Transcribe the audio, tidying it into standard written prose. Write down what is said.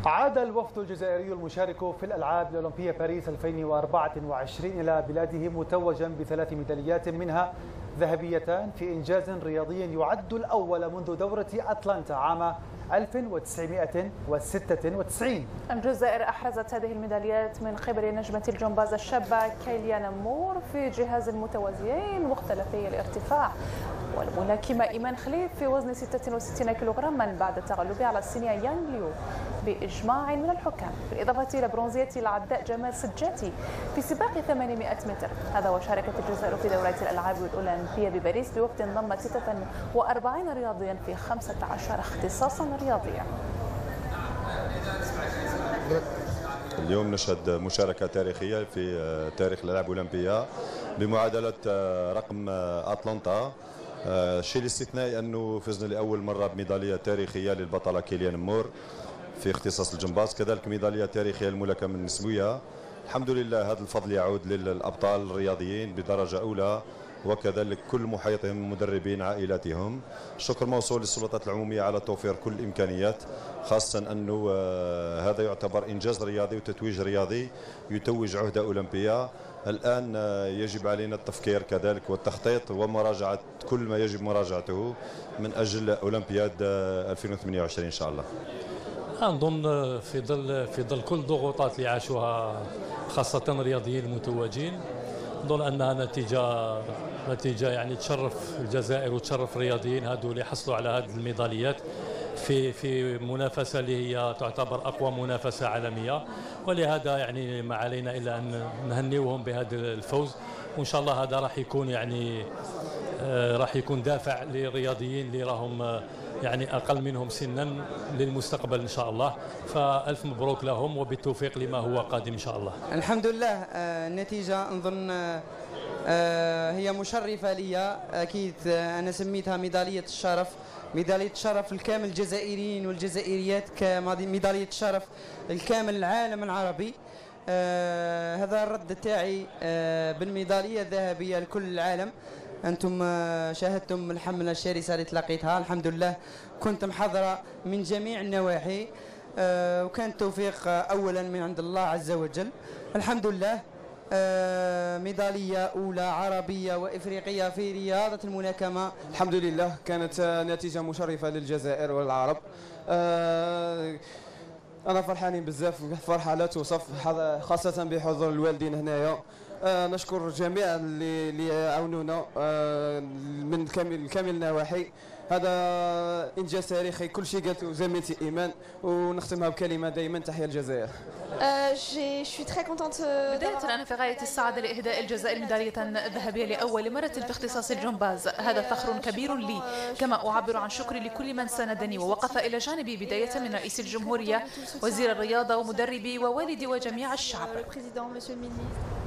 عاد الوفد الجزائري المشارك في الألعاب الأولمبية باريس 2024 إلى بلاده متوجا ب3 ميداليات، منها ذهبيتان في إنجاز رياضي يعد الأول منذ دورة أتلانتا عام 1996. الجزائر أحرزت هذه الميداليات من قبل نجمة الجمباز الشابة كيليان مور في جهاز المتوازيين مختلفي الارتفاع، والملاكمة إيمان خليف في وزن 66 كيلوغراما بعد التغلب على الصينية يانغ ليو بإجماع من الحكام، بالإضافة إلى برونزية العداء جمال سجاتي في سباق 800 متر. هذا وشاركت الجزائر في دورات الألعاب الأولمبية بباريس بوفد ضم 46 رياضيا في 15 اختصاصا رياضيا. اليوم نشهد مشاركة تاريخية في تاريخ الألعاب الأولمبية بمعادلة رقم أتلانتا. الشيء الاستثنائي أنه فزنا لأول مرة بميدالية تاريخية للبطلة كيليان مور في اختصاص الجمباز، كذلك ميدالية تاريخية للملاكمة النسوية. الحمد لله هذا الفضل يعود للأبطال الرياضيين بدرجة أولى، وكذلك كل محيطهم المدربين عائلاتهم. الشكر موصول للسلطات العمومية على توفير كل الإمكانيات، خاصة أنه هذا يعتبر إنجاز رياضي وتتويج رياضي يتوج عهدة أولمبية. الآن يجب علينا التفكير كذلك والتخطيط ومراجعة كل ما يجب مراجعته من أجل أولمبياد 2028 إن شاء الله. نظن في ظل كل الضغوطات اللي عاشوها خاصة الرياضيين المتوجين، نظن أنها نتيجة يعني تشرف الجزائر وتشرف الرياضيين هذو اللي حصلوا على هذه الميداليات في منافسة اللي هي تعتبر أقوى منافسة عالمية، ولهذا يعني ما علينا إلا أن نهنئهم بهذا الفوز، وإن شاء الله هذا راح يكون دافع للرياضيين اللي راهم يعني أقل منهم سنا للمستقبل إن شاء الله. فألف مبروك لهم وبالتوفيق لما هو قادم إن شاء الله. الحمد لله. النتيجة نظن هي مشرفة لي أكيد. أنا سميتها ميدالية الشرف، ميدالية الشرف الكامل الجزائريين والجزائريات، كميدالية الشرف الكامل العالم العربي. هذا الرد تاعي بالميدالية الذهبية لكل العالم. أنتم شاهدتم الحملة الشرسة اللي تلاقيتها، الحمد لله كنت محضرة من جميع النواحي، وكان التوفيق أولا من عند الله عز وجل. الحمد لله ميدالية أولى عربية وإفريقية في رياضة الملاكمة. الحمد لله كانت نتيجة مشرفة للجزائر والعرب. أنا فرحانين بزاف، فرحة لا توصف، خاصة بحضور الوالدين هنايا. نشكر جميع اللي يعاونونا من كامل النواحي. هذا إنجاز تاريخي، كل شيء قالته زميلتي إيمان، ونختمها بكلمة دائما تحيا الجزائر. بداية أنا في غاية السعادة لإهداء الجزائر ميدالية ذهبية لأول مرة في اختصاص الجمباز. هذا فخر كبير لي، كما أعبر عن شكري لكل من ساندني ووقف إلى جانبي، بداية من رئيس الجمهورية، وزير الرياضة ومدربي ووالدي وجميع الشعب.